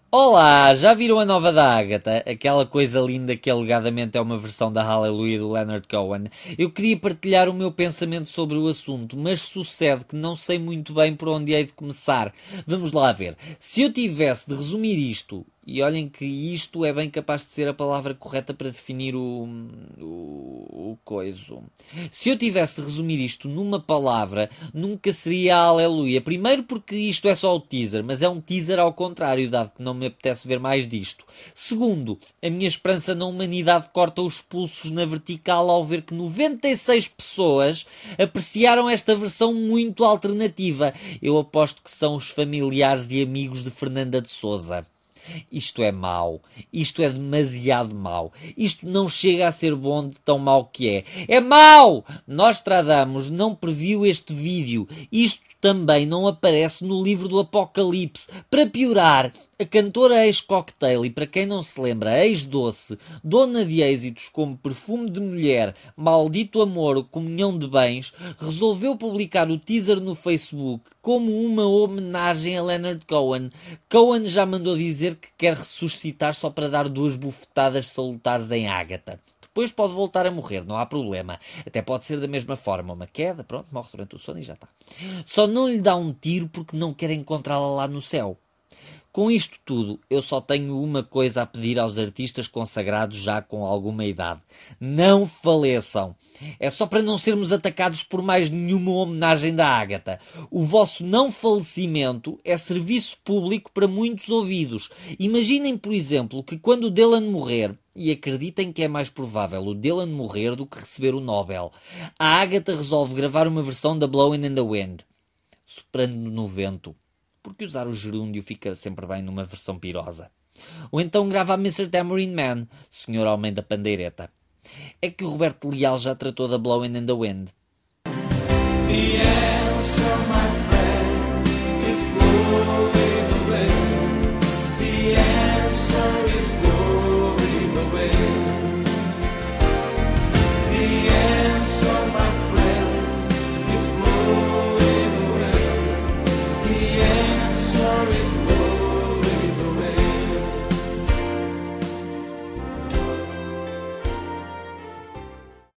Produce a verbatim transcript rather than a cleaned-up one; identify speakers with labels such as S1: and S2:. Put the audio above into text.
S1: Olá, já viram a nova da Agatha? Aquela coisa linda que alegadamente é uma versão da Hallelujah do Leonard Cohen. Eu queria partilhar o meu pensamento sobre o assunto, mas sucede que não sei muito bem por onde hei de começar. Vamos lá ver. Se eu tivesse de resumir isto, e olhem que isto é bem capaz de ser a palavra correta para definir o... o, o coiso. Se eu tivesse de resumir isto numa palavra, nunca seria a Aleluia. Primeiro porque isto é só o teaser, mas é um teaser ao contrário, dado que não me apetece ver mais disto. Segundo, a minha esperança na humanidade corta os pulsos na vertical ao ver que noventa e seis pessoas apreciaram esta versão muito alternativa. Eu aposto que são os familiares e amigos de Fernanda de Sousa. Isto é mau. Isto é demasiado mau. Isto não chega a ser bom de tão mau que é. É mau! Nostradamus não previu este vídeo. Isto também não aparece no livro do Apocalipse. Para piorar, a cantora ex-cocktail e, para quem não se lembra, ex-doce, dona de êxitos como Perfume de Mulher, Maldito Amor, Comunhão de Bens, resolveu publicar o teaser no Facebook como uma homenagem a Leonard Cohen. Cohen já mandou dizer que quer ressuscitar só para dar duas bufetadas salutares em Agatha. Depois pode voltar a morrer, não há problema. Até pode ser da mesma forma, uma queda, pronto, morre durante o sono e já está. Só não lhe dá um tiro porque não quer encontrá-la lá no céu. Com isto tudo, eu só tenho uma coisa a pedir aos artistas consagrados já com alguma idade. Não faleçam. É só para não sermos atacados por mais nenhuma homenagem da Agatha. O vosso não falecimento é serviço público para muitos ouvidos. Imaginem, por exemplo, que quando o Dylan morrer, e acreditem que é mais provável o Dylan morrer do que receber o Nobel, a Agatha resolve gravar uma versão da Blowing in the Wind, soprando no vento. Porque usar o gerúndio fica sempre bem numa versão pirosa. Ou então grava a mister Tambourine Man, senhor Homem da Pandeireta. É que o Roberto Leal já tratou da Blowing in the Wind. The